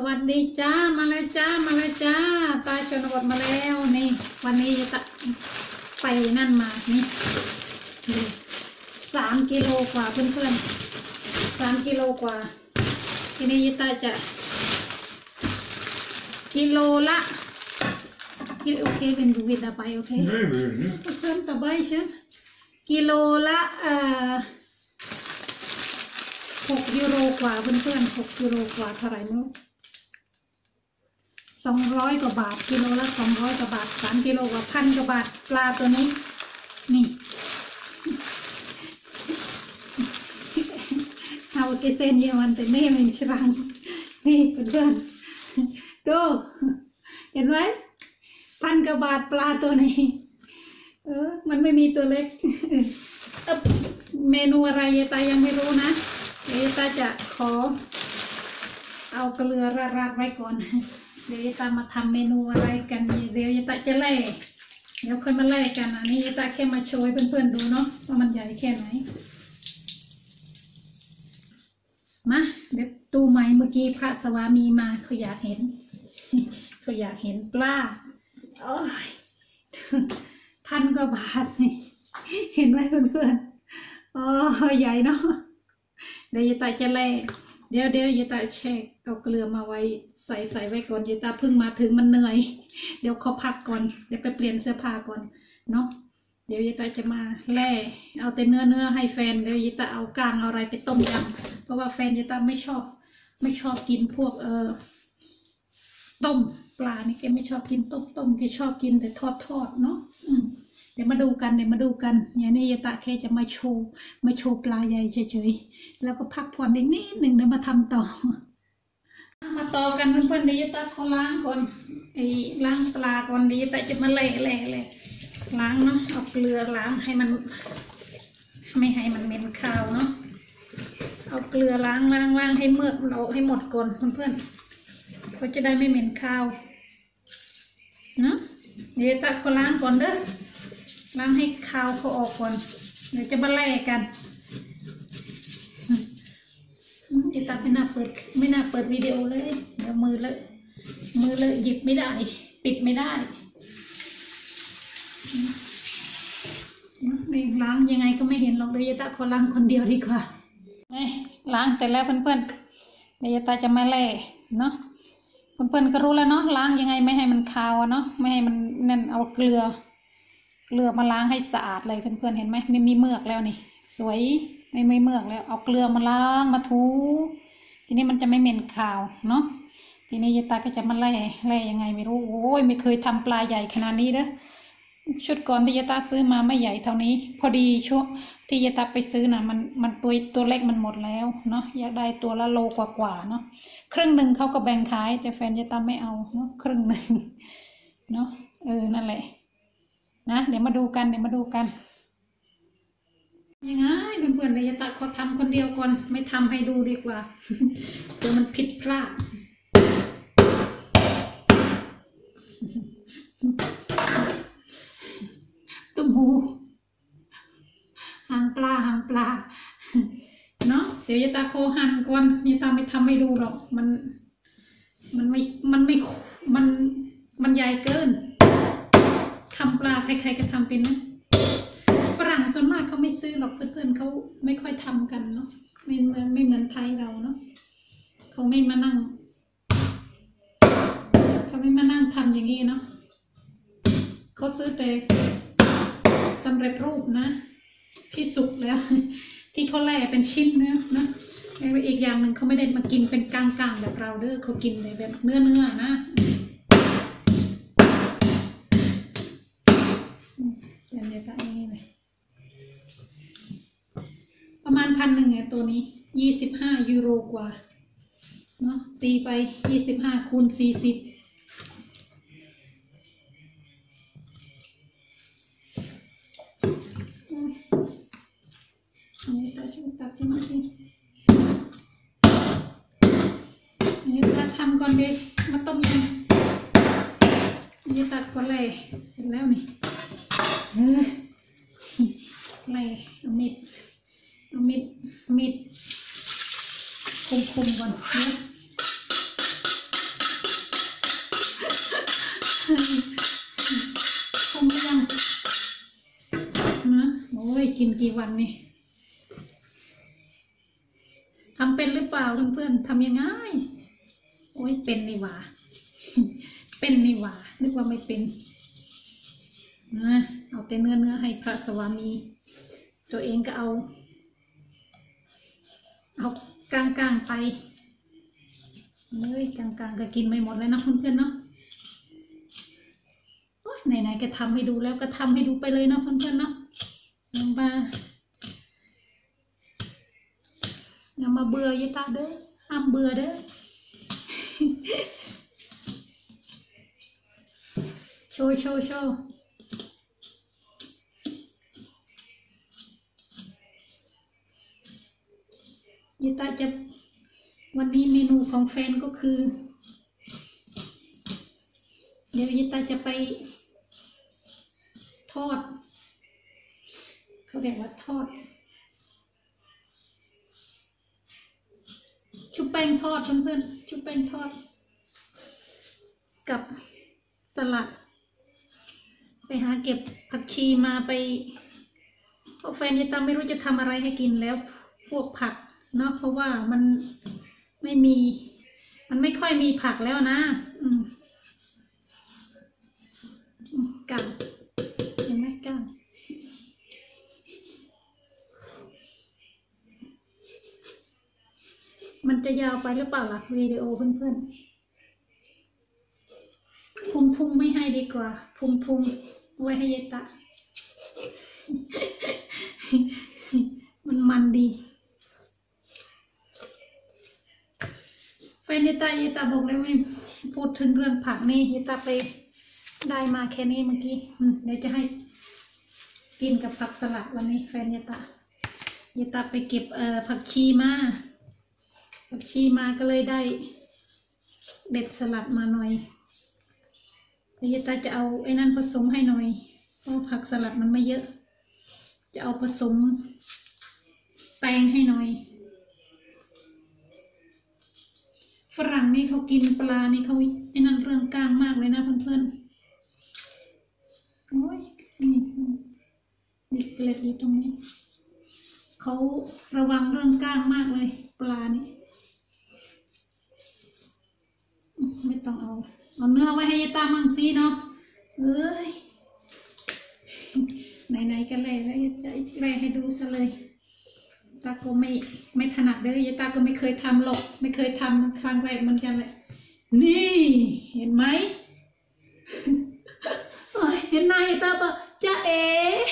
วัสดีจ้ามาเลยจ้ามาเลยจ้าตาชนบทมาแล้วนี่วันนี้จะไปนั่นมานี่3 กิโลกว่าเพื่อนๆ3 กิโลกว่าทีนี้ยตาจะกิโลละโอเคเป็นดูวิดาไปโอเคเพื่อนต่อไปเช่นกิโลละ6 ยูโรกว่าเพื่อนๆ6 ยูโรกว่าเท่าไหร่ไม่รู้200 กว่าบาทกิโลละ200 กว่าบาท3 กิโลกว่า1,000 กว่าบาทปลาตัวนี้นี่เอาเกษตรเยอรมันแต่ไม่เป็นชรังนี่เพื่อนๆดูเห็นไหม1,000 กว่าบาทปลาตัวนี้มันไม่มีตัวเล็กเมนูอะไรยายตายังไม่รู้นะยายตาจะขอเอาเกลือราดไว้ก่อนเดี๋ยวยายตามาทำเมนูอะไรกันเดี๋ยวยายตาจะเล่เดี๋ยวค่อยมาเล่กันอันนี้ยายตาแค่มาโชว์ให้เพื่อนๆดูเนาะว่ามันใหญ่แค่ไหนมาเดี๋ยวตู้ไม้เมื่อกี้พระสวามีมาเขาอยากเห็นปลาโอ้ย1,000 กว่าบาทนี่เห็นไหมเพื่อนๆอ๋อใหญ่เนาะเดี๋ยวยายตาจะเล่เดี๋ยวยายตาแช่เอาเกลือมาไว้ใส่ไว้ก่อนยายตาเพิ่งมาถึงมันเหนื่อยเดี๋ยวขอพักก่อนเดี๋ยวไปเปลี่ยนเสื้อผ้าก่อนเนาะเดี๋ยวยายตาจะมาแล่เอาแต่เนื้อให้แฟนเดี๋ยวยายตาเอาก้างเอาอะไรไปต้มยำเพราะว่าแฟนยายตาไม่ชอบกินพวกต้มปลานี่แกไม่ชอบกินต้มแกชอบกินแต่ทอดเนาะเดี๋ยวมาดูกันอย่างนี้ยายตาแค่จะมาโชว์ปลาใหญ่เฉยๆแล้วก็พักผ่อนอีกนิดหนึ่งเดี๋ยวมาทำต่อมาต่อกันเพื่อนๆเดี๋ยวยายตาขอล้างก่อนล้างปลาก่อนเดี๋ยวยายตาจะมาเละล้างเนาะเอาเกลือล้างให้มันไม่ให้มันเหม็นคาวเนาะเอาเกลือล้างให้เมือกเราให้หมดก่อนเพื่อนๆเขาจะได้ไม่เหม็นคาวเนาะเดี๋ยวยายตาขอล้างก่อนเด้อล้างให้คาวเขาออกก่อนเดี๋ยวจะมาแล่กันยายตาไม่น่าเปิดวิดีโอเลยเดี๋ยวมือเลอะหยิบไม่ได้ปิดไม่ได้นี่ล้างยังไงก็ไม่เห็นหรอกเดี๋ยวยายตาขอล้างคนเดียวดีกว่าล้างเสร็จแล้วเพื่อนๆเดี๋ยวยายตาจะมาแล่เนาะเพื่อนๆก็รู้แล้วเนาะล้างยังไงไม่ให้มันคาวเนาะไม่ให้มันนั่นเอาเกลือมาล้างให้สะอาดเลยเพื่อนๆเห็นไหมไม่มีเมือกแล้วนี่สวยไม่เมือกแล้วเอาเกลือมาล้างมาถูทีนี้มันจะไม่เหม็นคาวเนาะทีนี้ยายตาก็จะมาแล่ยังไงไม่รู้โอ้ยไม่เคยทำปลาใหญ่ขนาดนี้เด้อชุดก่อนที่ยายตาซื้อมาไม่ใหญ่เท่านี้พอดีช่วงที่ยายตาไปซื้อน่ะมันตัวเล็กมันหมดแล้วเนาะอยากได้ตัวละโลกว่าเนาะครึ่งหนึ่งเขาก็แบ่งขายแต่แฟนยายตาไม่เอาเนาะครึ่งหนึ่งเนาะนั่นแหละนะเดี๋ยวมาดูกันยังไงเพื่อนๆเดี๋ยวยายตาเขาทำคนเดียวก่อนไม่ทำให้ดูดีกว่าเดี๋ยวมันผิดพลาดตุ้มหูหางปลาเนาะเดี๋ยวยายตาโคหั่นก่อนยายตาไม่ทำให้ดูหรอกมันใหญ่เกินทำปลาใครๆก็ทำเป็นนะฝรั่งส่วนมากเขาไม่ซื้อหรอกเพื่อนๆเขาไม่ค่อยทำกันเนาะไม่เหมือนไทยเราเนาะเขาไม่มานั่งทำอย่างนี้เนาะเขาซื้อแต่สำเร็จรูปนะที่สุกแล้วที่เขาแล่เป็นชิ้นเนื้อนะอีกอย่างหนึ่งเขาไม่ได้มากินเป็นกลางๆแบบเราเด้อเขากินแบบเนื้อนะประมาณ1,000เนี่ยตัวนี้25 ยูโรกว่าเนาะตีไป25 คูณ 40นี่ตาช่วยตัดที่นี่สินี่ตาทำก่อนดิมาต้มยำนี่ตัดก่อนเลยเสร็จแล้วนี่เลยเอามีดคมก่อนนะคงยังนะโอ้ยกินกี่วันนี่ทำเป็นหรือเปล่าเพื่อนๆทำยังไงโอ้ยเป็นนี่หว่าเป็นนี่หว่านึกว่าไม่เป็นนะเอาแต่เนื้อให้พระสวามีตัวเองก็เอากลางๆไปเฮ้ยกลางๆก็กินไม่หมดเลยนะเพื่อนๆเนาะไหนๆก็ทำให้ดูแล้วก็ทำให้ดูไปเลยเนาะเพื่อนๆเนาะอย่ามาเบื่อยายตาเด้อห้ามเบื่อเด้อโชว์ยายตาจะวันนี้เมนูของแฟนก็คือเดี๋ยวยายตาจะไปทอดเขาเรียกว่าทอดชุบแป้งทอดเพื่อนๆชุบแป้งทอดกับสลัดไปหาเก็บผักชีมาไปเพราะแฟนยายตาไม่รู้จะทำอะไรให้กินแล้วพวกผักเนาะเพราะว่ามันไม่ค่อยมีผักแล้วนะกังเห็นไหมกังมันจะยาวไปหรือเปล่าล่ะวิดีโอเพื่อนๆพุงไม่ให้ดีกว่าพุงไว้ให้ยายตามันดีแฟนยายตาบอกเลยไม่พูดถึงเรื่องผักนี่ยายตาไปได้มาแค่นี้เมื่อกี้เดี๋ยวจะให้กินกับผักสลัดวันนี้แฟนยายตาไปเก็บผักชีมาก็เลยได้เด็ดสลัดมาหน่อยยายตาจะเอาไอ้นั่นผสมให้หน่อยเพราะผักสลัดมันไม่เยอะจะเอาผสมแตงให้หน่อยฝรั่งนี่เขากินปลานี่เขาไอ้นั่นเรื่องกลางมากเลยนะเพื่อนๆโอ้ยนี่มีเกล็ดอยู่ตรงนี้เขาระวังเรื่องกลางมากเลยปลานี่ไม่ต้องเอาเนื้อไว้ให้ยายตามั่งสิเนาะเอ้ยไหนๆกันเลยแล้วจะแร่ให้ดูซะเลยตาก็ไม่ถนัดเลยยายตาก็ไม่เคยทำหรอกไม่เคยทำครั้งแรกเหมือนกันเลยนี่เห็นไหมเห็นนายยายตาปะจ้าเอ๋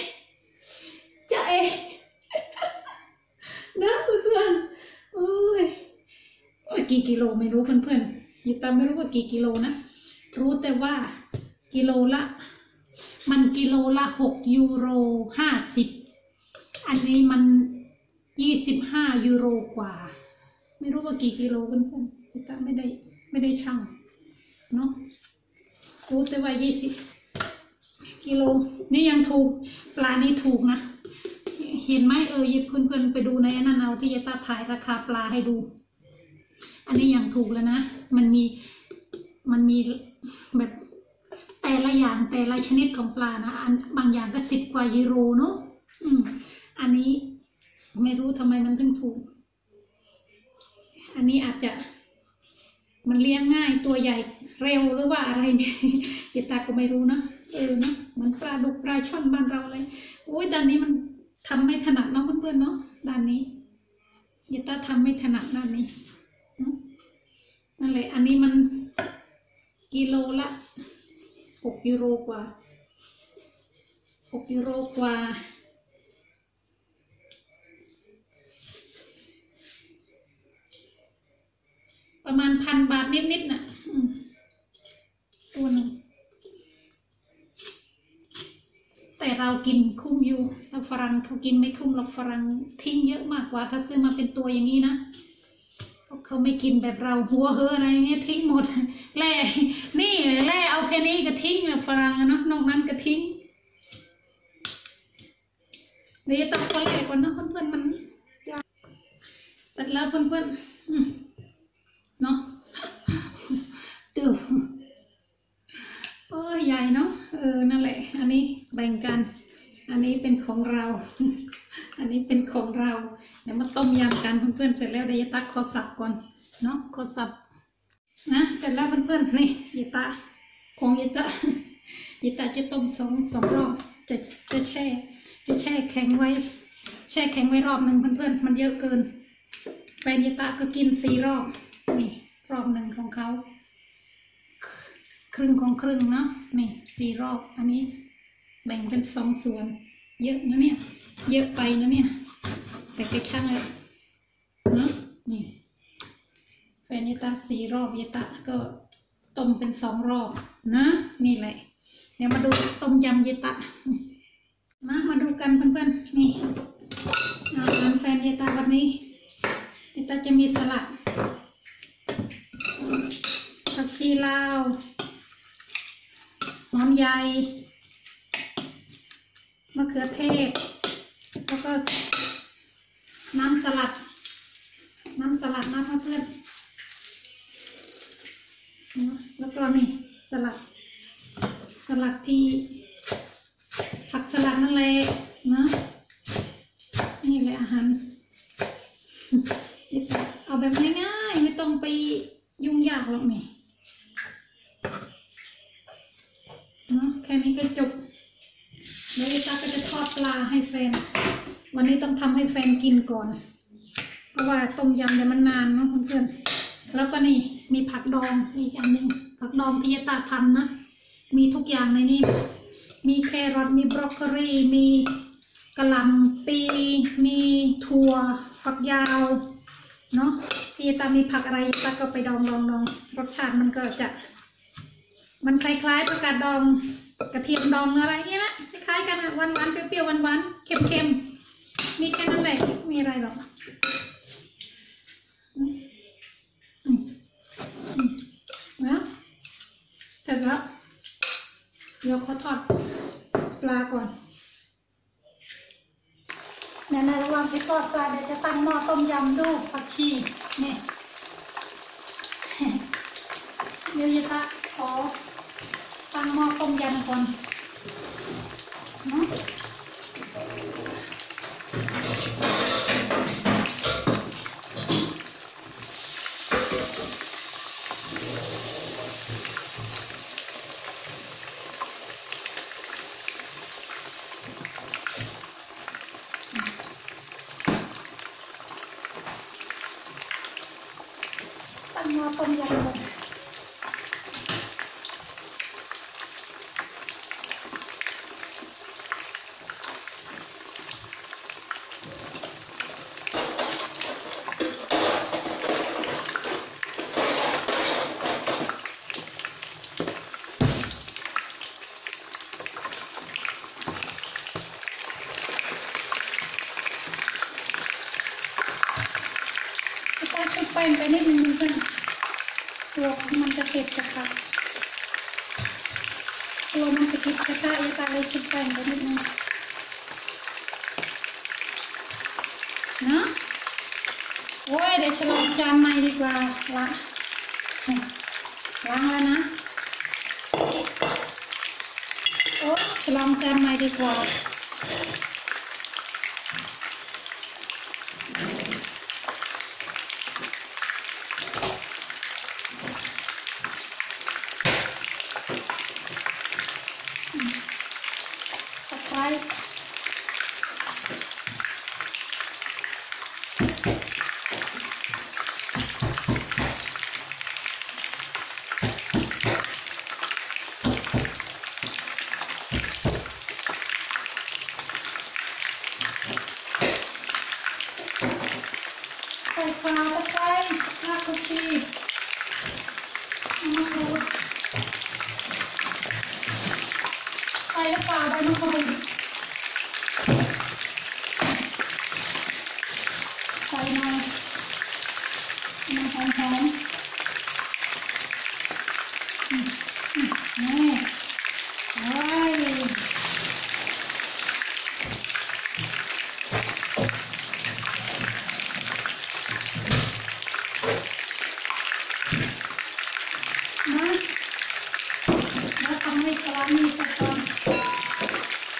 นะเพื่อนๆโอ้ยกี่กิโลไม่รู้เพื่อนๆยายตาไม่รู้ว่ากี่กิโลนะรู้แต่ว่ากิโลละ6.50 อันนี้มัน25 ยูโรกว่าไม่รู้ว่ากี่กิโลเพื่อนๆแต่ไม่ได้ชั่งเนาะรู้แต่ว่า20 กิโลนี่ยังถูกปลานี่ถูกนะเห็นไหมเพื่อนๆไปดูในนั้นเอาที่ยายตาถ่ายราคาปลาให้ดูอันนี้ยังถูกแล้วนะมันมีแบบแต่ละอย่างแต่ละชนิดของปลานะบางอย่างก็10 กว่ายูโรเนาะอันนี้ไม่รู้ทำไมมันถึงถูกอันนี้อาจจะมันเลี้ยงง่ายตัวใหญ่เร็วหรือว่าอะไรเนี่ยยายตาก็ไม่รู้นะนะเหมือนปลาดุกปลาช่อนบ้านเราเลยโอ้ยด้านนี้มันทำไม่ถนัดเนาะเพื่อนๆเนาะด้านนี้ยายตาทำไม่ถนัดด้านนี้นั่นแหละอันนี้มันกิโลละ6 ยูโรกว่าประมาณ1,000 บาทนิดๆน่ะตัวหนึ่งแต่เรากินคุ้มอยู่ถ้าฝรั่งเขากินไม่คุ้มหรอกฝรั่งทิ้งเยอะมากกว่าถ้าซื้อมาเป็นตัวอย่างนี้นะเขาไม่กินแบบเราหัวเฮออะไรเงี้ยทิ้งหมดแล่นี่แล่เอาแค่นี้ก็ทิ้งแบบฝรั่งนะนอกนั้นก็ทิ้งเดี๋ยวต้องคนแรกก่อนนะเพื่อนๆมันเสร็จแล้วเพื่อนๆเนาะดูบ่งกันอันนี้เป็นของเรา อันนี้เป็นของเราเดี๋ยวมาต้มยำกันเพื่อนๆเสร็จแล้วเดี๋ยวยายตาขอสับก่อนเนาะขอสับนะเสร็จแล้วเพื่อนๆนี่ยายตาของยายตายายตาจะต้มสองรอบจะแช่แข็งไว้รอบหนึ่งเพื่อนๆมันเยอะเกินแฟนยายตาก็กิน4 รอบนี่รอบหนึ่งของเขาครึ่งของครึ่งเนาะนี่4 รอบอันนี้แบ่งเป็น2 ส่วนเยอะนะเนี่ยเยอะไปนะเนี่ยแต่ก็ช่างเลยนะนี่แฟนยายตา4 รอบยายตาก็ต้มเป็น2 รอบนะนี่แหละเดี๋ยวมาดูต้มยำยายตามาดูกันเพื่อนๆนี่อาหารแฟนยายตาวันนี้ยายตาจะมีสลัดผักชีลาวหอมใหญ่มะเขือเทศแล้วก็น้ำสลัดนะเพื่อนแล้วก็นี่สลัดที่ผักสลัดนั่นแหละนะนี่แหละอาหารเอาแบบง่ายๆไม่ต้องไปยุ่งยากหรอกนี่นะแค่นี้ก็จบแล้วยายตาก็จะทอดปลาให้แฟนวันนี้ต้องทำให้แฟนกินก่อนเพราะว่าต้มยำเนี่ยมันนานเนาะเพื่อนๆแล้วก็นี่มีผักดองอีกอันหนึ่งผักดองที่ยายตาทำนะมีทุกอย่างในนี้มีแครอทมีบรอกโคลีมีกะหล่ำปีมีถั่วฝักยาวเนาะที่ยายตามีผักอะไรยายตาก็ไปดองรสชาติมันก็จะมันคล้ายๆผักกาดดองกระเทียมดองอะไรเงี้ยนะคล้ายๆกันหวานๆเปรี้ยวๆหวานๆเค็มๆมีแค่นั้นแหละมีอะไรหรอกนะเสร็จแล้วเดี๋ยวเขาทอดปลาก่อนในระหว่างที่ทอดปลาเดี๋ยวจะตั้งหม้อต้มยำดูผักชีนี่เดี๋ยวจะขอตั้งหม้อต้มยำก่อนเนาะตั้งหม้อต้มยำก่อนใส่แป้งไปนิดนึงเพื่อนตัวมันจะเผ็ดจะค่ะตัวมันจะเผ็ดจะได้ตาเลยใส่แป้งไปนิดนึงนะโอ้ยเดี๋ยวฉลองจานใหม่ดีกว่าล้างแล้วนะโอ้ฉลองจานใหม่ดีกว่าใส่ปลาตะไคร้รากผักชีมะกรูดใส่ปลาใบมะกรูดใส่หน่อยมันหอมนี่โอ้ยแล้วทำให้สลัดมีสักก่อน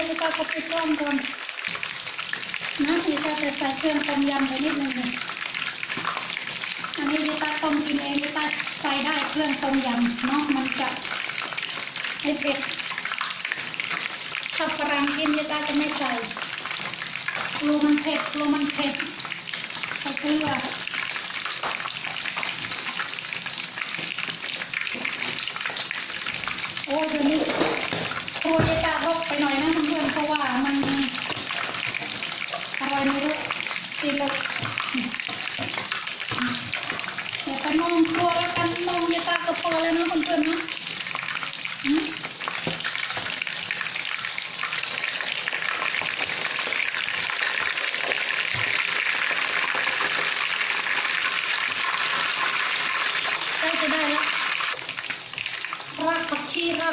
ยวจะก็ไปกล้องก่อนนะพี่ตาจะใส่เครื่องต้มยำไปนิดนึงอันนี้พี่ตาต้มกินเองพี่ตาใส่ได้เครื่องต้มยำเนาะมันจะให้เผ็ดถ้าฝรั่งกินพี่ตาจะไม่ใส่กลัวมันเผ็ดใส่เกลือโอ้เดี๋ยวนี้ครัวพี่ตารกไปหน่อยนะเพื่อนเพราะว่ามันอะไรไม่รู้กินแล้วอย่าไปมองครัวแล้วกันมองพี่ตาก็พอแล้วนะเพื่อนๆนะใกล้จะได้แล้วรากผักชีแล้ว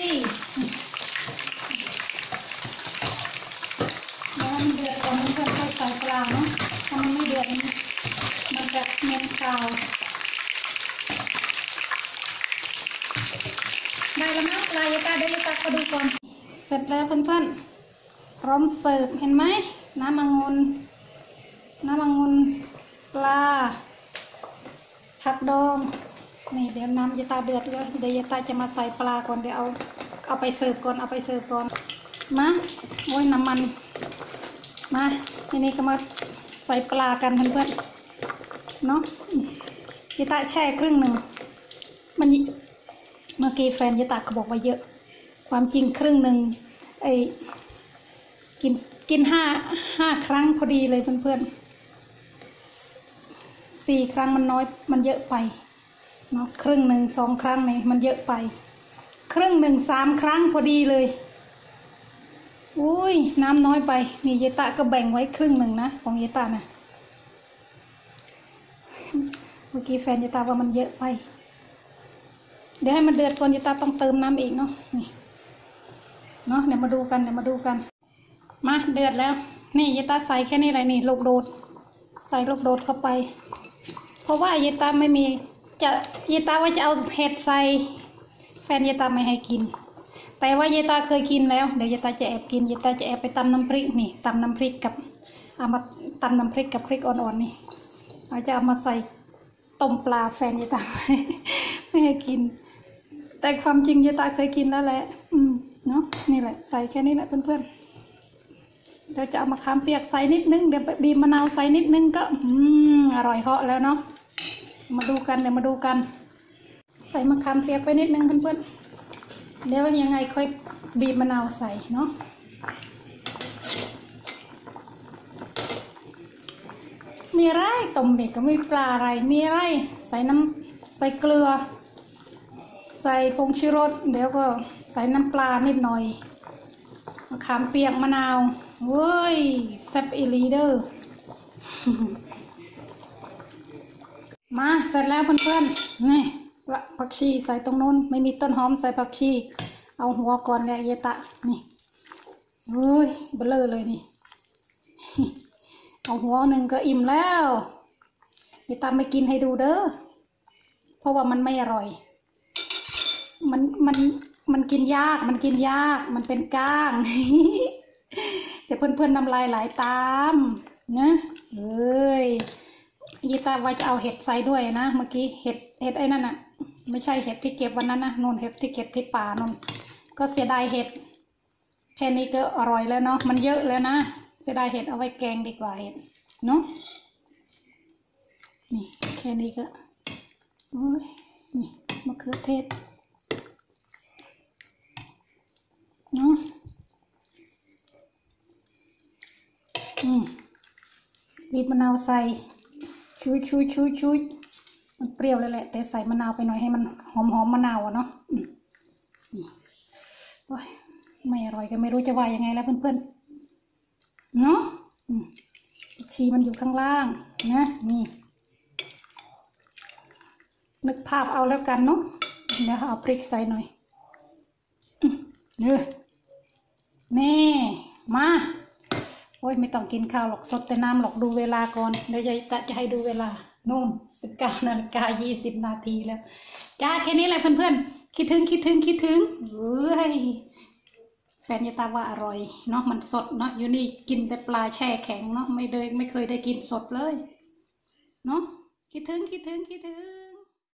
มันเดือดก่อนมันจะค่อยใส่ปลาเนาะถ้ามันไม่เดือดมันจะเหม็นคาวได้แล้วนะปลายตาเดี๋ยวตาก็ดูก่อนเสร็จแล้วเพื่อนๆพร้อมเสิร์ฟเห็นไหมน้ำองุ่นปลาผักดองนี่เดี๋ยวน้ำยาตาเดือดแล้วเดี๋ยวยาตาจะมาใส่ปลาก่อนเดี๋ยวเอาไปเสิร์ฟก่อนมาโอ้ยน้ำมันมาทีนี้ก็มาใส่ปลากันเพื่อนๆเนาะยาตาแช่ครึ่งหนึ่งมันเมื่อกี้แฟนยาตาเขาบอกว่าเยอะความจริงครึ่งหนึ่งกินห้าครั้งพอดีเลยเพื่อนๆ4 ครั้งมันน้อยมันเยอะไปเนาะครึ่งหนึ่ง2 ครั้งนี่มันเยอะไปครึ่งหนึ่ง3 ครั้งพอดีเลยอุ้ยน้ำน้อยไปนี่เยตาก็แบ่งไว้ครึ่งหนึ่งนะของเยตานะเมื่อกี้แฟนเยตาว่ามันเยอะไปเดี๋ยวให้มันเดือดก่อนเยตาต้องเติมน้ำอีกเนาะนี่เนาะเดี๋ยวมาดูกันมาเดือดแล้วนี่เยตาใส่แค่นี้เลยนี่ลูกโดดใส่ลูกโดดเข้าไปเพราะว่าเยตาไม่มีเยตาว่าจะเอาเห็ดใส่แฟนเยตาไม่ให้กินแต่ว่าเยตาเคยกินแล้วเดี๋ยวเยตาจะแอบกินเยตาจะแอบไปตำน้ำพริกนี่ตำน้ำพริกกับเอามาตำน้ำพริกกับพริกอ่อนๆนี่เราจะเอามาใส่ต้มปลาแฟนเยตาไม่ให้กินแต่ความจริงเยตาเคยกินแล้วแหละเนาะนี่แหละใส่แค่นี้แหละเพื่อนๆเดี๋ยวจะเอามะขามเปียกใส่นิดนึงเดี๋ยวบีบมะนาวใส่นิดนึงก็อร่อยเหาะแล้วเนาะมาดูกันใส่มะขามเปียกไปนิดนึงเพื่อนๆเดี๋ยวยังไงค่อยบีบมะนาวใส่เนาะมีอะไรต้มเด็กก็ไม่ปลาอะไรมีอะไรใส่เกลือใส่ผงชูรสเดี๋ยวก็ใส่น้ำปลานิดหน่อยมะขามเปียกมะนาวเว้ยแซ่บอีหลีเด้อ มาเสร็จแล้วเพื่อนๆนี่ผักชีใส่ตรงนู้นไม่มีต้นหอมใส่ผักชีเอาหัวก่อนเลยเยตะนี่เฮ้ยเบลอเลยนี่ เอาหัวหนึ่งก็อิ่มแล้วเยตะไม่กินให้ดูเด้อเพราะว่ามันไม่อร่อยมันกินยากมันเป็นก้าง เดี๋ยวเพื่อนๆน้ำลายไหลตามนะเอ้ยยีตาว่าจะเอาเห็ดใส่ด้วยนะเมื่อกี้เห็ดไอ้นั่นน่ะไม่ใช่เห็ดที่เก็บวันนั้นนะนู่นเห็ดที่เก็บที่ป่านู่นก็เสียดายเห็ดแค่นี้ก็อร่อยแล้วเนาะมันเยอะแล้วนะเสียดายเห็ดเอาไว้แกงดีกว่าเห็ดเนาะนี่แค่นี้ก็โอ้ยนี่มะเขือเทศเนาะบีบมะนาวใส่ชุยมันเปรี้ยวเลยแหละแต่ใส่มะนาวไปหน่อยให้มันหอมมะนาวอ่ะเนาะโอ้ยไม่อร่อยก็ไม่รู้จะว่ายังไงแล้วเพื่อนๆเนาะชีมันอยู่ข้างล่างนะนี่นึกภาพเอาแล้วกันเนาะเดี๋ยวเอาพริกใส่หน่อยนี่มาโอ้ยไม่ต้องกินข้าวหรอกสดแต่น้ำหรอกดูเวลาก่อนเดี๋ยวยายจะให้ดูเวลานู่น19:20 แล้วจ้าแค่นี้แหละเพื่อนๆคิดถึงเอ้ยแฟนยายตาว่าอร่อยเนาะมันสดเนาะอยู่นี่กินแต่ปลาแช่แข็งเนาะไม่เคยได้กินสดเลยเนาะคิดถึง